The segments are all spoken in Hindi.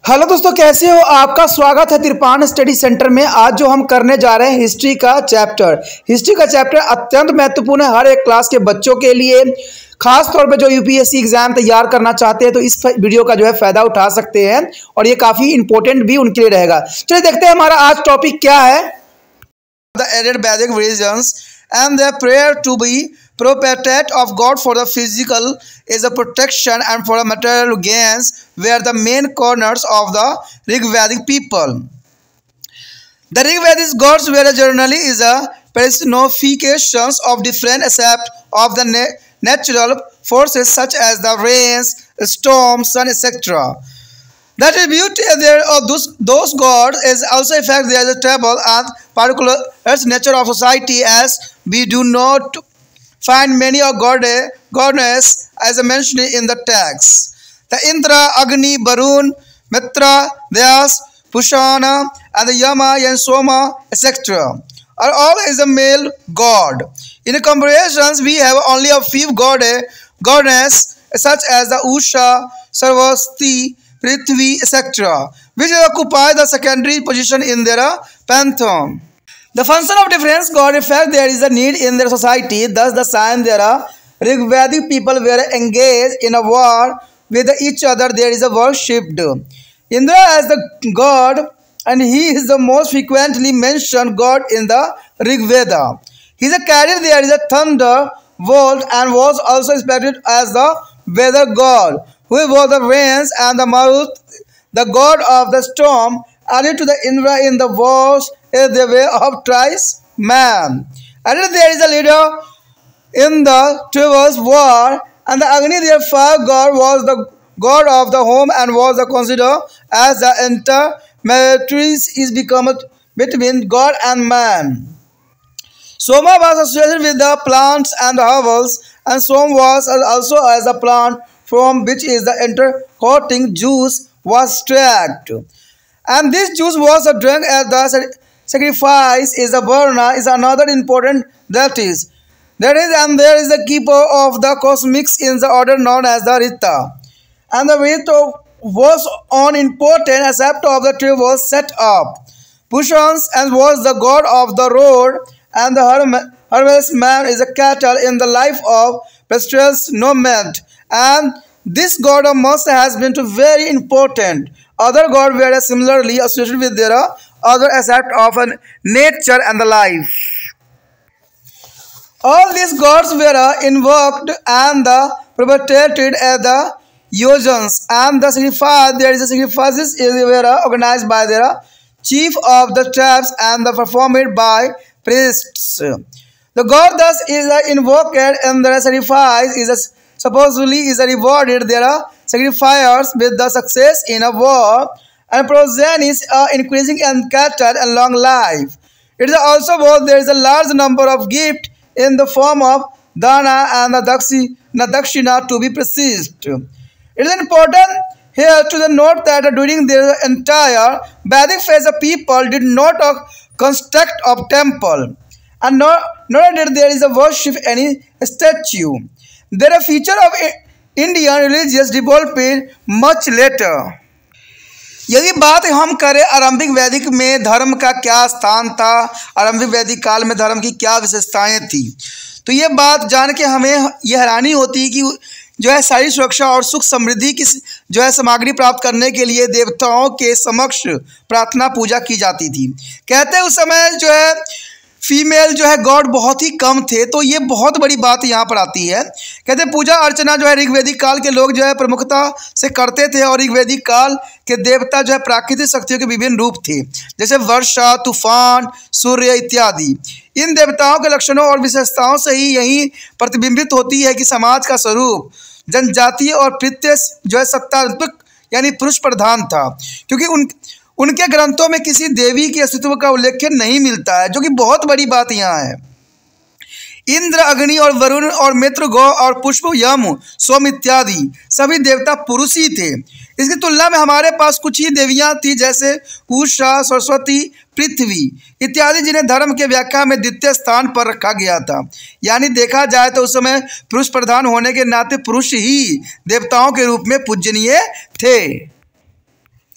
हेलो दोस्तों, कैसे हो? आपका स्वागत है तिरपान स्टडी सेंटर में। आज जो हम करने जा रहे हैं हिस्ट्री का चैप्टर अत्यंत महत्वपूर्ण है हर एक क्लास के बच्चों के लिए। खास तौर पे जो यूपीएससी एग्जाम तैयार करना चाहते हैं तो इस वीडियो का जो है फायदा उठा सकते हैं और ये काफी इंपॉर्टेंट भी उनके लिए रहेगा। चलिए देखते हैं हमारा आज टॉपिक क्या है। The added Vedic religions and their prayer to be propitiate of God for the physical is a protection and for the material gains were the main corners of the Rigvedic people. The Rigvedic gods were generally is a personifications of different aspects of the natural forces such as the rains, storms, sun, etc. The tribute of those gods is also affect their table and particular nature of society, as we do not find many of goddess as mentioned in the text. The Indra, Agni, Varun, Mitra, Vyas, Pushana, and the Yama and Soma, etc. are all is a male god. In comparisons, we have only a few goddess such as the Usha, Sarvasti, Prithvi, etc., which occupy the secondary position in their pantheon. The function of different god reflects there is a need in their society. Thus, the sign there are Rigvedic people were engaged in a war with each other. There is a worshipped Indra as the god, and he is the most frequently mentioned god in the Rig Veda. He is a carrier. There is a thunder volt and was also respected as the weather god, who was the rains, and the Marut, the god of the storm, added to the Indra in the wars is the way of thrice man. Added there is a leader in the Trival's war, and the Agni, their fire god, was the god of the home and was considered as the intermediary is become between God and man. Soma was associated with the plants and the herbals, and Som was also as a plant from which is the intercoating juice was extracted. And this juice was drunk as the sacrifice is a Varna is another important deity. That is, and there is the keeper of the cosmics in the order known as the Rita. And the Rita was on important aspect of the tree was set up. Pushans and was the god of the road, and the harvest man is a cattle in the life of pastoral's nomad. And this god of Masa has been very important. Other gods were similarly associated with their other aspect of nature and the life. All these gods were invoked and propitiated as the yojans, and the sacrifice there is a sacrifices were organized by their chief of the tribes and performed by priests. The god thus is invoked and the sacrifice is supposedly is rewarded their sacrifiers with the success in a war, and progenis are increasing and cattle and long life. It is also both there is a large number of gifts in the form of dana and the dakshina to be received. It is important here to note that during their entire Vedic phase, the people did not construct of temple, and nor did there is a worship any statue. There are feature of Indian religious development much later. यदि बात हम करें आरंभिक वैदिक में धर्म का क्या स्थान था, आरंभिक वैदिक काल में धर्म की क्या विशेषताएं थी, तो ये बात जान के हमें ये हैरानी होती है कि जो है सारी सुरक्षा और सुख समृद्धि की जो है सामग्री प्राप्त करने के लिए देवताओं के समक्ष प्रार्थना पूजा की जाती थी। कहते हैं उस समय जो है फीमेल जो है गॉड बहुत ही कम थे, तो ये बहुत बड़ी बात यहाँ पर आती है। कहते हैं पूजा अर्चना जो है ऋग्वैदिक काल के लोग जो है प्रमुखता से करते थे, और ऋग्वैदिक काल के देवता जो है प्राकृतिक शक्तियों के विभिन्न रूप थे, जैसे वर्षा, तूफान, सूर्य इत्यादि। इन देवताओं के लक्षणों और विशेषताओं से ही यही प्रतिबिंबित होती है कि समाज का स्वरूप जनजातीय और प्रत्यय जो है सत्तात्मक यानी पुरुष प्रधान था, क्योंकि उनके ग्रंथों में किसी देवी के अस्तित्व का उल्लेख नहीं मिलता है, जो कि बहुत बड़ी बात यहाँ है। इंद्र, अग्नि और वरुण और मित्र, गौ और पुष्प, यम, सोम इत्यादि सभी देवता पुरुष ही थे। इसकी तुलना में हमारे पास कुछ ही देवियां थी, जैसे उषा, सरस्वती, पृथ्वी इत्यादि, जिन्हें धर्म के व्याख्या में द्वितीय स्थान पर रखा गया था। यानी देखा जाए तो उस समय पुरुष प्रधान होने के नाते पुरुष ही देवताओं के रूप में पूजनीय थे।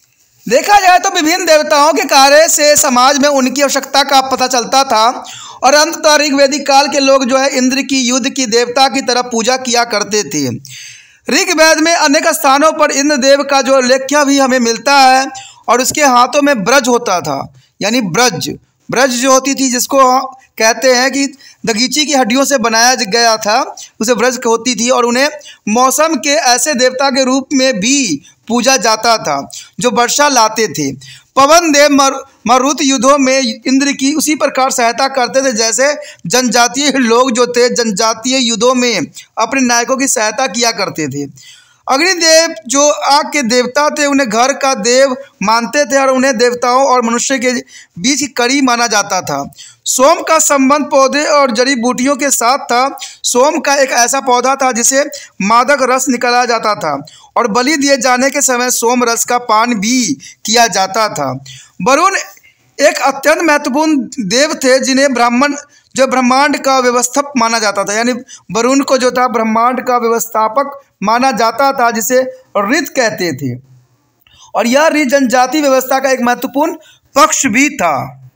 देखा जाए तो विभिन्न देवताओं के कार्य से समाज में उनकी आवश्यकता का पता चलता था और अंततः ऋग्वैदिक काल के लोग जो है इंद्र की युद्ध की देवता की तरह पूजा किया करते थे। ऋग्वेद में अनेक स्थानों पर इंद्र देव का जो लेख्य भी हमें मिलता है और उसके हाथों में ब्रज होता था, यानी ब्रज जो होती थी, जिसको कहते हैं कि दगीची की हड्डियों से बनाया गया था, उसे ब्रज होती थी। और उन्हें मौसम के ऐसे देवता के रूप में भी पूजा जाता था जो वर्षा लाते थे। पवन देव मरुत युद्धों में इंद्र की उसी प्रकार सहायता करते थे जैसे जनजातीय लोग जो थे जनजातीय युद्धों में अपने नायकों की सहायता किया करते थे। अग्निदेव जो आग के देवता थे उन्हें घर का देव मानते थे और उन्हें देवताओं और मनुष्य के बीच की कड़ी माना जाता था। सोम का संबंध पौधे और जड़ी बूटियों के साथ था। सोम का एक ऐसा पौधा था जिसे मादक रस निकाला जाता था और बलि दिए जाने के समय सोम रस का पान भी किया जाता था। वरुण एक अत्यंत महत्वपूर्ण देव थे जिन्हें ब्रह्मांड का व्यवस्थापक माना जाता था, यानी वरुण को जो था ब्रह्मांड का व्यवस्थापक माना जाता था, जिसे ऋत कहते थे। और यह ऋत जनजाति व्यवस्था का एक महत्वपूर्ण पक्ष भी था।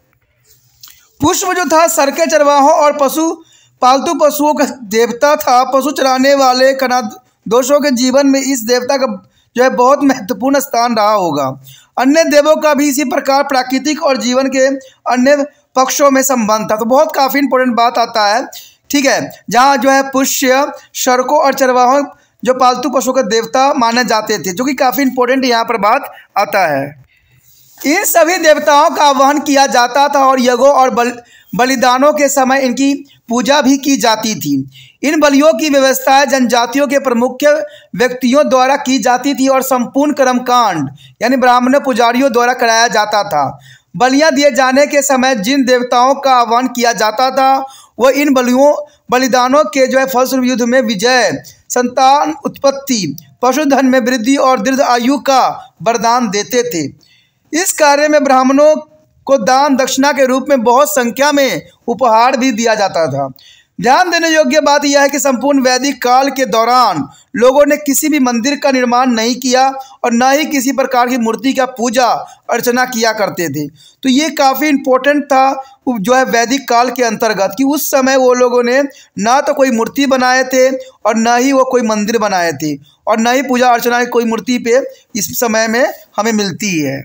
पुष्प जो था सरके चरवाहों और पालतू पशुओं का देवता था। पशु चराने वाले दोषों के जीवन में इस देवता का जो है बहुत महत्वपूर्ण स्थान रहा होगा। अन्य देवों का भी इसी प्रकार प्राकृतिक और जीवन के अन्य पक्षों में संबंध था। तो बहुत काफ़ी इंपॉर्टेंट बात आता है, ठीक है, जहाँ जो है पुष्य, शर्कों और चरवाहों जो पालतू पशुओं का देवता माने जाते थे, जो कि काफ़ी इंपॉर्टेंट यहाँ पर बात आता है। इन सभी देवताओं का आह्वान किया जाता था और यज्ञों और बलिदानों के समय इनकी पूजा भी की जाती थी। इन बलियों की व्यवस्थाएं जनजातियों के प्रमुख व्यक्तियों द्वारा की जाती थी और संपूर्ण कर्मकांड यानी ब्राह्मण पुजारियों द्वारा कराया जाता था। बलियां दिए जाने के समय जिन देवताओं का आह्वान किया जाता था वह इन बलिदानों के जो है फलस्वरूप युद्ध में विजय, संतान उत्पत्ति, पशुधन में वृद्धि और दीर्घ आयु का वरदान देते थे। इस कार्य में ब्राह्मणों को दान दक्षिणा के रूप में बहुत संख्या में उपहार भी दिया जाता था। ध्यान देने योग्य बात यह है कि संपूर्ण वैदिक काल के दौरान लोगों ने किसी भी मंदिर का निर्माण नहीं किया और न ही किसी प्रकार की मूर्ति का पूजा अर्चना किया करते थे। तो ये काफ़ी इम्पोर्टेंट था जो है वैदिक काल के अंतर्गत, कि उस समय वो लोगों ने ना तो कोई मूर्ति बनाए थे और न ही वो कोई मंदिर बनाए थे और न ही पूजा अर्चना की कोई मूर्ति पे इस समय में हमें मिलती है।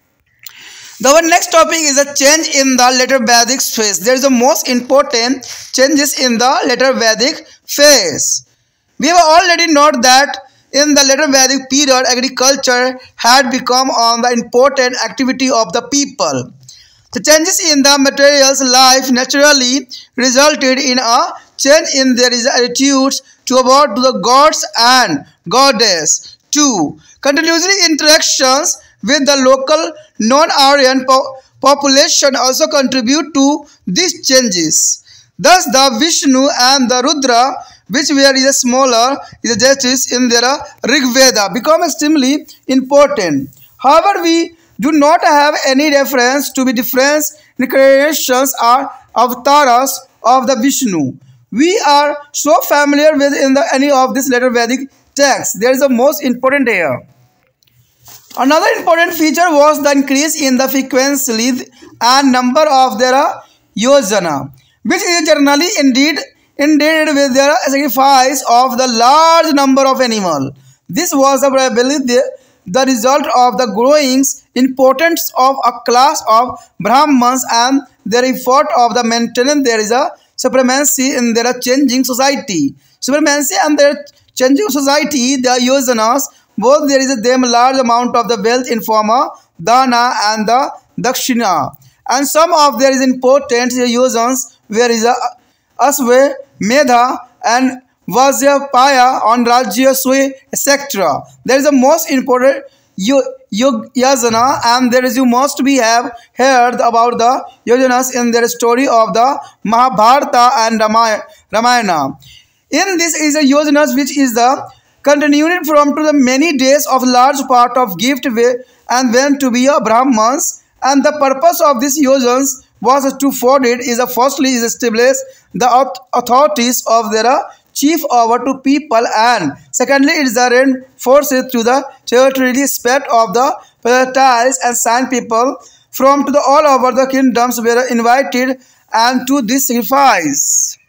The next topic is a change in the later Vedic phase. There is the most important changes in the later Vedic phase. We have already noted that in the later Vedic period, agriculture had become on the important activity of the people. The changes in the material's life naturally resulted in a change in their attitudes toward the gods and goddess. 2. Continuously interactions with the local non-Aryan population also contribute to these changes. Thus, the Vishnu and the Rudra, which were smaller deities in their Rig Veda, become extremely important. However, we do not have any reference to the different incarnations or avatars of the Vishnu. We are so familiar with any of these later Vedic texts. There is the most important here. Another important feature was the increase in the frequency and number of their yojana, which is generally indeed with their sacrifice of the large number of animals. This was probably the result of the growing importance of a class of Brahmans and their effort of the maintenance there is a supremacy in their changing society. Supremacy and their changing society, the yojanas, both there is them large amount of the wealth in form of dana and the dakshina, and some of there is important yojanas where is a Asve, Medha and Vajrapaya on Rajya Sui, etc. There is the most important yojana, and there is you must be have heard about the yojanas in their story of the Mahabharata and Ramayana. In this is a yojanas which is the continued from to the many days of large part of gift way and went to be a Brahmans, and the purpose of this yojanas was to forward it is firstly is establish the authorities of their chief over to people, and secondly it is reinforced to the territorial aspect of the prophets and saint people from to the all over the kingdoms were invited and to this sacrifice.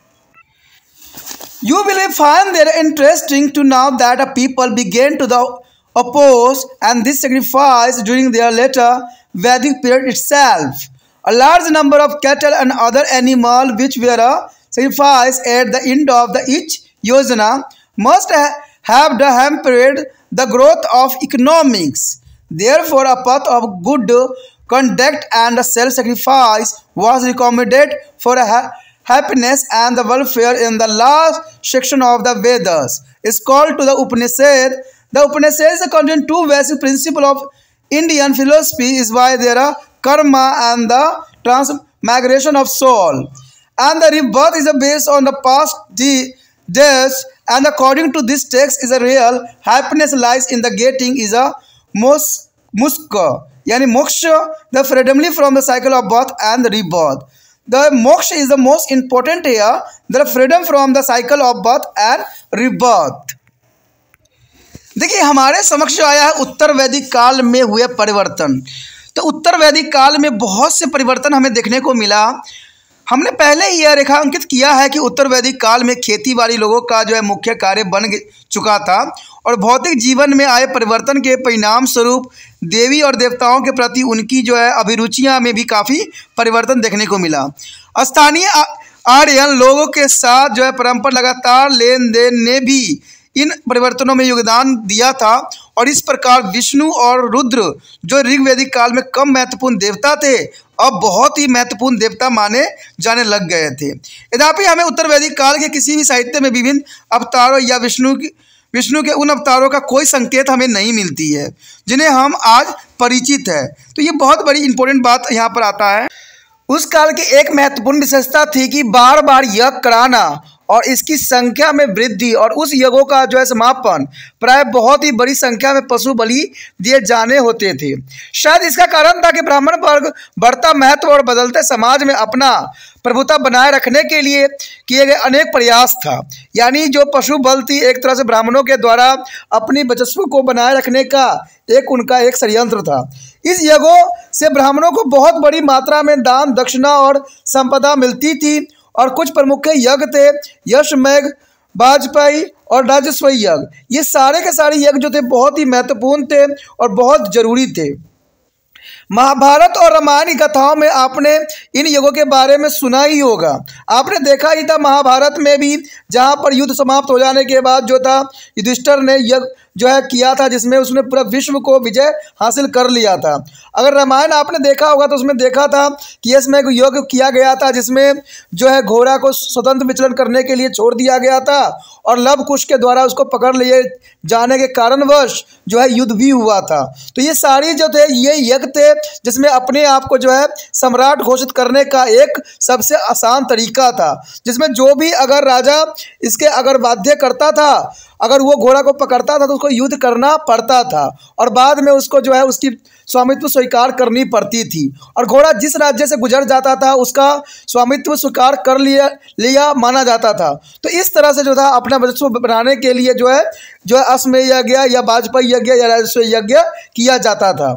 You will find it interesting to know that a people began to oppose and this sacrifice during their later Vedic period itself. A large number of cattle and other animals which were sacrificed at the end of each yojana must have hampered the growth of economics. Therefore, a path of good conduct and self-sacrifice was recommended for happiness and the welfare in the last section of the Vedas. It's called to the Upanishad. The Upanishads contain two basic principles of Indian philosophy is why there are karma and the transmigration of soul. And the rebirth is based on the past deaths, and according to this text is a real happiness lies in the getting is a muska, yani moksha, the freedom from the cycle of birth and rebirth. The moksha is the most important here, the freedom from the cycle of birth and rebirth. देखिए हमारे समक्ष आया है उत्तर वैदिक काल में हुए परिवर्तन। तो उत्तर वैदिक काल में बहुत से परिवर्तन हमें देखने को मिला। हमने पहले ही यह रेखांकित किया है कि उत्तर वैदिक काल में खेती बाड़ी लोगों का जो है मुख्य कार्य बन चुका था और भौतिक जीवन में आए परिवर्तन के परिणाम स्वरूप देवी और देवताओं के प्रति उनकी जो है अभिरुचियां में भी काफ़ी परिवर्तन देखने को मिला। स्थानीय आर्यन लोगों के साथ जो है परंपरा लगातार लेन देन ने भी इन परिवर्तनों में योगदान दिया था और इस प्रकार विष्णु और रुद्र जो ऋग्वैदिक काल में कम महत्वपूर्ण देवता थे अब बहुत ही महत्वपूर्ण देवता माने जाने लग गए थे। यद्यपि हमें उत्तर वैदिक काल के किसी भी साहित्य में विभिन्न अवतारों या विष्णु के उन अवतारों का कोई संकेत हमें नहीं मिलती है जिन्हें हम आज परिचित है। तो ये बहुत बड़ी इंपॉर्टेंट बात यहाँ पर आता है। उस काल की एक महत्वपूर्ण विशेषता थी कि बार बार यज्ञ कराना और इसकी संख्या में वृद्धि और उस यज्ञों का जो है समापन प्राय बहुत ही बड़ी संख्या में पशु बलि दिए जाने होते थे। शायद इसका कारण था कि ब्राह्मण वर्ग बढ़ता महत्व और बदलते समाज में अपना प्रभुता बनाए रखने के लिए किए गए अनेक प्रयास था। यानी जो पशु बल थी एक तरह से ब्राह्मणों के द्वारा अपनी वर्चस्व को बनाए रखने का उनका एक षड्यंत्र था। इस यज्ञों से ब्राह्मणों को बहुत बड़ी मात्रा में दान दक्षिणा और संपदा मिलती थी और कुछ प्रमुख यज्ञ थे यशमेघ, वाजपेयी और राजस्व यज्ञ। ये सारे के सारे यज्ञ जो थे बहुत ही महत्वपूर्ण थे और बहुत जरूरी थे। महाभारत और रामायण की कथाओं में आपने इन यज्ञों के बारे में सुना ही होगा। आपने देखा ही था महाभारत में भी जहाँ पर युद्ध समाप्त हो जाने के बाद जो था युधिष्ठिर ने यज्ञ जो है किया था जिसमें उसने पूरा विश्व को विजय हासिल कर लिया था। अगर रामायण आपने देखा होगा तो उसमें देखा था कि इसमें एक यज्ञ किया गया था जिसमें जो है घोड़ा को स्वतंत्र विचलन करने के लिए छोड़ दिया गया था और लव कुश के द्वारा उसको पकड़ लिए जाने के कारणवश जो है युद्ध भी हुआ था। तो ये सारी जो थे ये यज्ञ थे जिसमें अपने आप को जो है सम्राट घोषित करने का एक सबसे आसान तरीका था, जिसमें जो भी अगर राजा इसके अगर बाध्य करता था, अगर वो घोड़ा को पकड़ता था तो उसको युद्ध करना पड़ता था और बाद में उसको जो है उसकी स्वामित्व स्वीकार करनी पड़ती थी और घोड़ा जिस राज्य से गुजर जाता था उसका स्वामित्व स्वीकार कर लिया माना जाता था। तो इस तरह से जो था अपना वर्चस्व बनाने के लिए जो है अश्वमेध यज्ञ या वाजपेयी यज्ञ या राजस्व यज्ञ किया जाता था।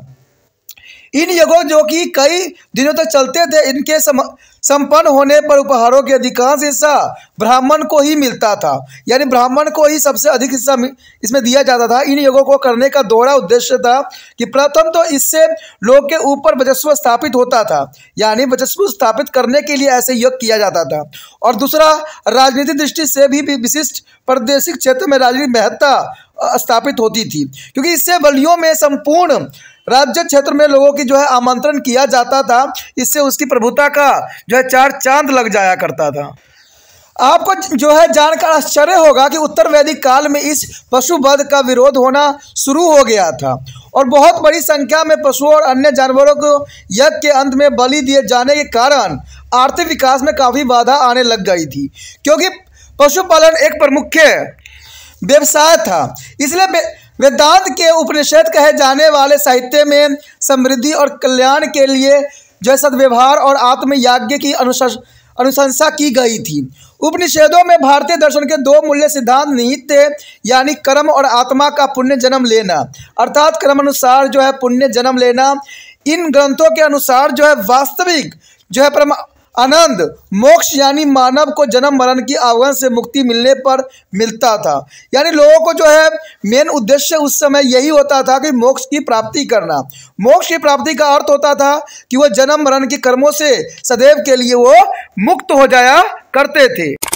इन यज्ञों जो कि कई दिनों तक चलते थे इनके संपन्न होने पर उपहारों के अधिकांश हिस्सा ब्राह्मण को ही मिलता था, यानी ब्राह्मण को ही सबसे अधिक हिस्सा इसमें दिया जाता था। इन यज्ञों को करने का दोहरा उद्देश्य था कि प्रथम तो इससे लोग के ऊपर वर्चस्व स्थापित होता था, यानी वर्चस्व स्थापित करने के लिए ऐसे यज्ञ किया जाता था, और दूसरा राजनीतिक दृष्टि से भी विशिष्ट प्रादेशिक क्षेत्र में राजनीतिक महत्ता स्थापित होती थी, क्योंकि इससे बलियों में संपूर्ण राज्य क्षेत्र में लोगों की जो है आमंत्रण किया जाता था। इससे उसकी प्रभुता का जो है चार चांद लग जाया करता था। आपको जो है जानकर आश्चर्य होगा कि उत्तर वैदिक काल में इस पशुवध का विरोध होना शुरू हो गया था और बहुत बड़ी संख्या में पशुओं और अन्य जानवरों को यज्ञ के अंत में बलि दिए जाने के कारण आर्थिक विकास में काफ़ी बाधा आने लग गई थी, क्योंकि पशुपालन एक प्रमुख व्यवसाय था। इसलिए वेदांत के उपनिषद कहे जाने वाले साहित्य में समृद्धि और कल्याण के लिए जो सद्व्यवहार और आत्मयाज्ञ की अनुशंसा की गई थी। उपनिषदों में भारतीय दर्शन के दो मूल्य सिद्धांत निहित थे, यानी कर्म और आत्मा का पुण्य जन्म लेना, अर्थात कर्म अनुसार जो है पुण्य जन्म लेना। इन ग्रंथों के अनुसार जो है वास्तविक जो है परम आनंद मोक्ष यानी मानव को जन्म मरण की आवरण से मुक्ति मिलने पर मिलता था। यानी लोगों को जो है मेन उद्देश्य उस समय यही होता था कि मोक्ष की प्राप्ति करना। मोक्ष की प्राप्ति का अर्थ होता था कि वो जन्म मरण के कर्मों से सदैव के लिए वो मुक्त हो जाया करते थे।